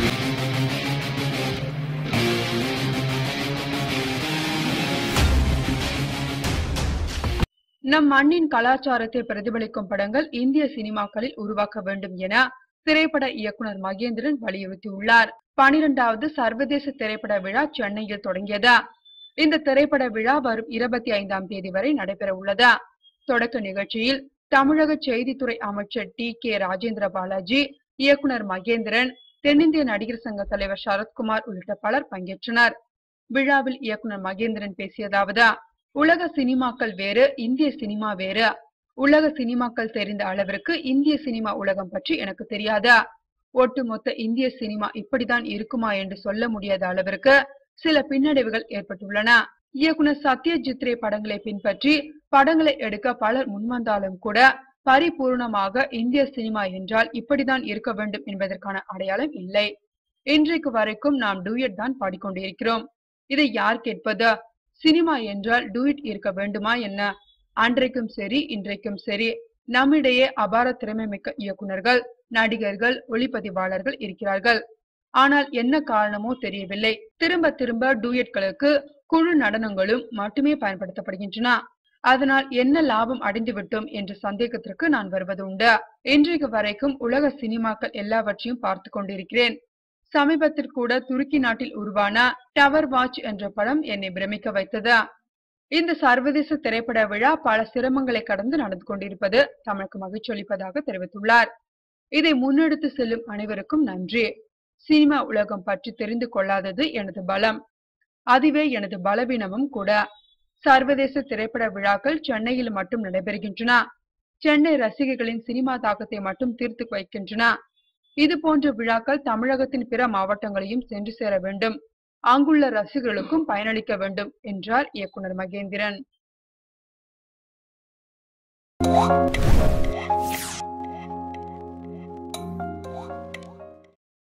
நம் மண்ணின் கலாச்சாரத்தை பிரதிபலிக்கும் படங்கள் இந்திய சினிமாக்களில் உருவாக்க வேண்டும் என திரைப்பட இயக்குனர் மகேந்திரன் வலியுறுத்தியுள்ளார். 12வது சர்வதேச திரைப்பட விழா சென்னையில் தொடங்கியது. இந்த திரைப்பட விழா வரும் 25ஆம் தேதி வரை நடைபெற உள்ளது. தொடக்க நிகழ்ச்சியில் தமிழக செய்தித்துறை அமைச்சர் டி.கே. ராஜேந்திர பாலாஜி, இயக்குனர் மகேந்திரன், தென்னிந்திய நடிகர் சங்க தலைவர் சரத்குமார் உள்ளிட்ட பலர் பங்கேற்றனர். விழாவில் இயக்குனர் மகேந்திரன் பேசியதாவது: உலக சினிமாக்கள் வேறு, இந்திய சினிமா வேறு. உலக சினிமாக்கள் தெரிந்த அளவிற்கு இந்திய சினிமா உலகம் பற்றி எனக்கு தெரியாது. ஒட்டுமொத்த இந்திய சினிமா இப்படித்தான் இருக்குமா என்று சொல்ல முடியாத அளவிற்கு சில பின்னடைவுகள் ஏற்பட்டுள்ளன. இயக்குனர் சத்யஜித் ரே படங்களை பின்பற்றி படங்களை எடுக்க பலர் முன்வந்தாலும் கூட பரிபூர்ணமாக இந்திய சினிமா என்றால் இப்படித்தான் இருக்க வேண்டும் என்பதற்கான அடையாளம் இல்லை. இன்றைக்கு வரைக்கும் நாம் டூயட் தான் பாடிக்கொண்டிருக்கிறோம். இதை யார் கேட்பது? சினிமா என்றால் டூயட் இருக்க வேண்டுமா என்ன? அன்றைக்கும் சரி, இன்றைக்கும் சரி, நம்மிடையே அபார திறமை மிக்க இயக்குனர்கள், நடிகர்கள், ஒளிப்பதிவாளர்கள் இருக்கிறார்கள். ஆனால் என்ன காரணமோ தெரியவில்லை, திரும்ப திரும்ப டூயட்களுக்கு குழு நடனங்களும் மட்டுமே பயன்படுத்தப்படுகின்றன. அதனால் என்ன லாபம் அடைந்து விட்டோம் என்ற சந்தேகத்திற்கு நான் வருவது உண்டு. இன்றைக்கு வரைக்கும் உலக சினிமாக்கள் எல்லாவற்றையும் பார்த்து கொண்டிருக்கிறேன். சமீபத்தில் கூட துருக்கி நாட்டில் உருவான டவர் வாட்ச் என்ற படம் என்னை பிரமிக்க வைத்தது. இந்த சர்வதேச திரைப்பட விழா பல சிரமங்களை கடந்து நடந்து கொண்டிருப்பது தமக்கு மகிழ்ச்சி அளிப்பதாக தெரிவித்துள்ளார். இதை முன்னெடுத்து செல்லும் அனைவருக்கும் நன்றி. சினிமா உலகம் பற்றி தெரிந்து கொள்ளாதது எனது பலம், அதுவே எனது பலவீனமும் கூட. சர்வதேச திரைப்பட விழாக்கள் சென்னையில் மட்டும் நடைபெறுகின்றன. சென்னை ரசிகர்களின் சினிமா தாக்கத்தை மட்டும் தீர்த்து வைக்கின்றன. இது போன்ற விழாக்கள் தமிழகத்தின் பிற மாவட்டங்களையும் சென்று சேர வேண்டும், அங்குள்ள ரசிகர்களுக்கும் பயனளிக்க வேண்டும் என்றார் இயக்குனர் மகேந்திரன்.